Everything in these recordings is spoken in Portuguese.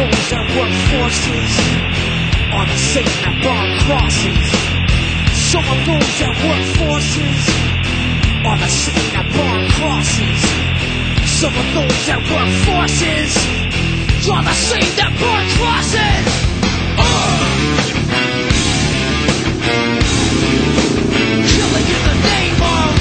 those that work forces are the same that burn crosses. Some of those that work forces are the same that burn crosses. Some of those that work forces are the same that burn crosses. Killing in the name of.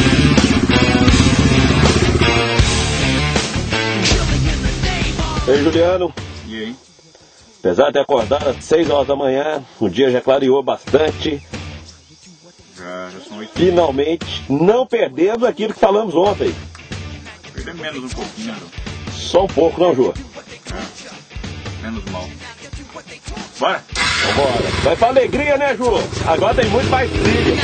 Killing in the name of. Ei, Juliano. E aí? Apesar de acordar às 6 horas da manhã, o dia já clareou bastante. Já são 8. Finalmente, não perdemos aquilo que falamos ontem. Perdemos menos um pouquinho, né, João? Só um pouco, não, Ju? Menos mal. Bora? Vambora. Vai pra alegria, né, Ju? Agora tem muito mais trilha.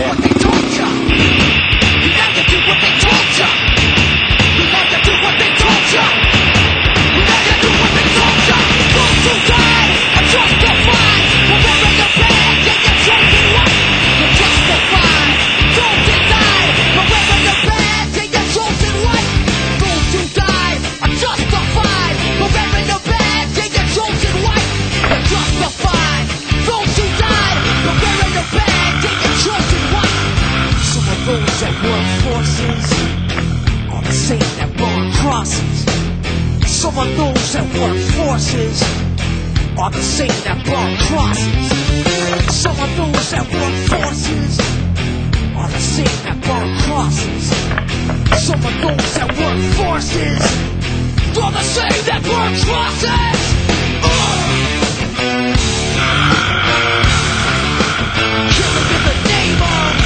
Those that work forces are the same that burn crosses. Some of those that work forces are the same that burn crosses. Some of those that work forces are the same that burn crosses. Some of those that work forces are the same that burn crosses. Killing in the name of.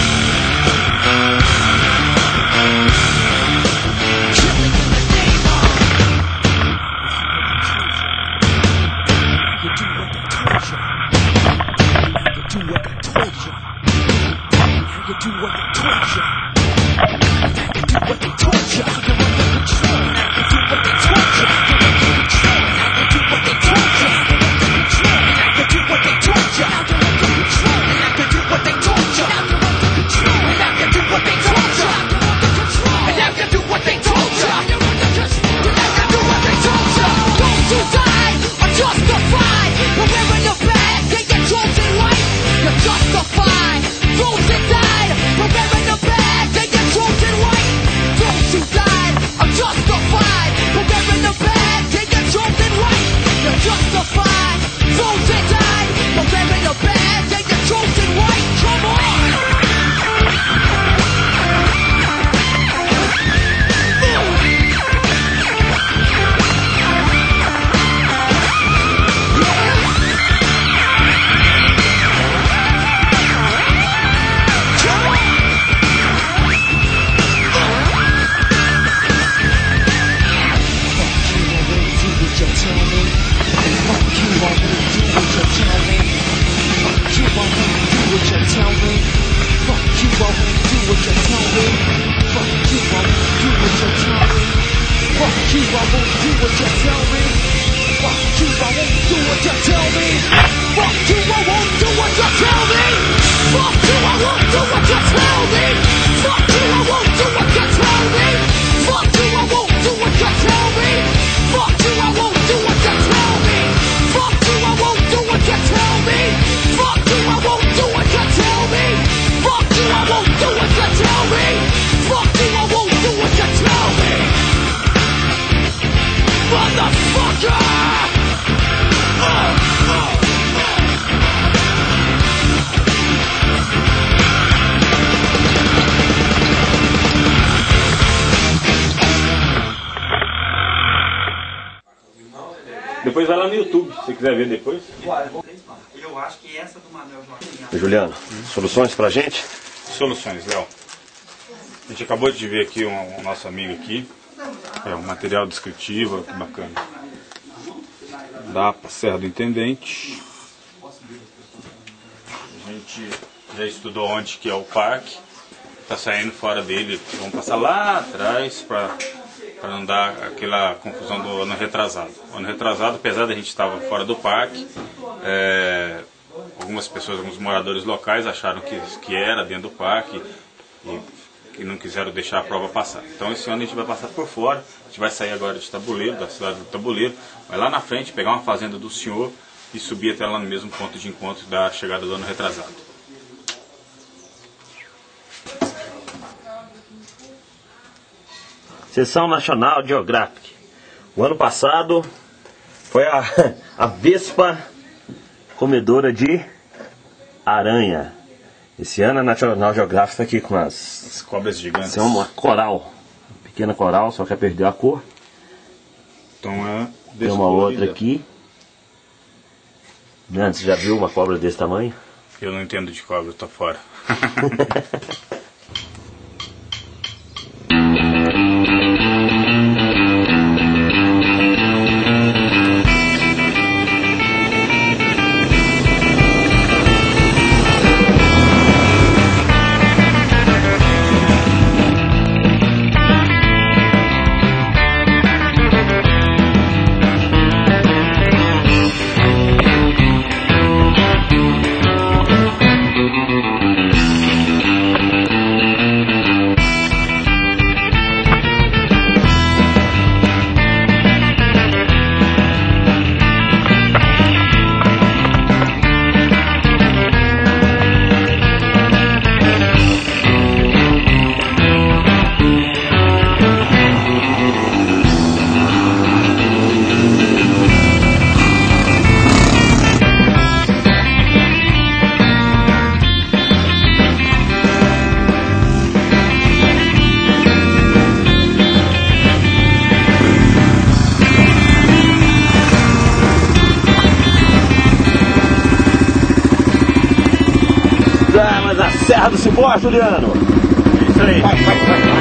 Depois vai lá no YouTube, se você quiser ver depois. Eu acho que essa do Manuel Joaquim. Juliano, soluções pra gente? Soluções, Léo. A gente acabou de ver aqui um nosso amigo aqui. É um material descritivo, que bacana. Dá pra Serra do Intendente. A gente já estudou onde que é o parque. Tá saindo fora dele. Vamos passar lá atrás para não dar aquela confusão do ano retrasado. O ano retrasado, apesar de a gente estar fora do parque, algumas pessoas, alguns moradores locais acharam que era dentro do parque e que não quiseram deixar a prova passar. Então esse ano a gente vai passar por fora, a gente vai sair agora de Tabuleiro, da cidade do Tabuleiro, vai lá na frente pegar uma fazenda do senhor e subir até lá no mesmo ponto de encontro da chegada do ano retrasado. Seção National Geographic. O ano passado foi a vespa comedora de aranha. Esse ano a National Geographic está aqui com as cobras gigantes. Essa é uma coral, uma pequena coral, só que perdeu a cor. Então tem uma outra aqui. Você já viu uma cobra desse tamanho? Eu não entendo de cobra, tô fora. Mas a Serra do Cipó, Juliano. Isso aí. Vai.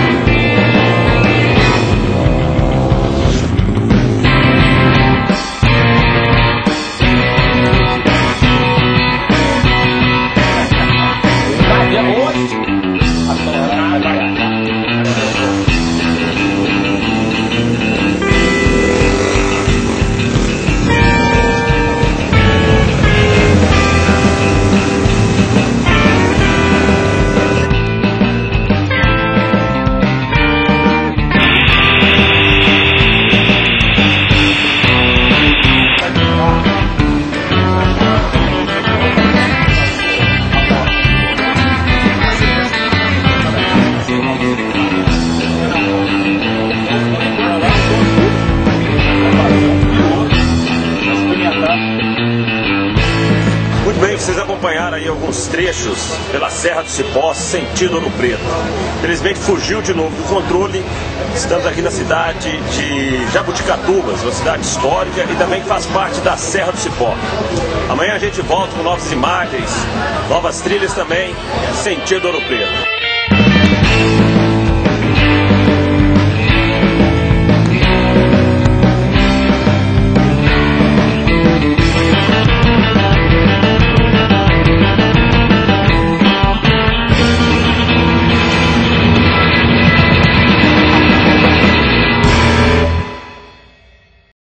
Muito bem, vocês acompanharam aí alguns trechos pela Serra do Cipó, sentido Ouro Preto. Infelizmente fugiu de novo do controle. Estamos aqui na cidade de Jabuticatubas, uma cidade histórica e também faz parte da Serra do Cipó. Amanhã a gente volta com novas imagens, novas trilhas também, sentido Ouro Preto.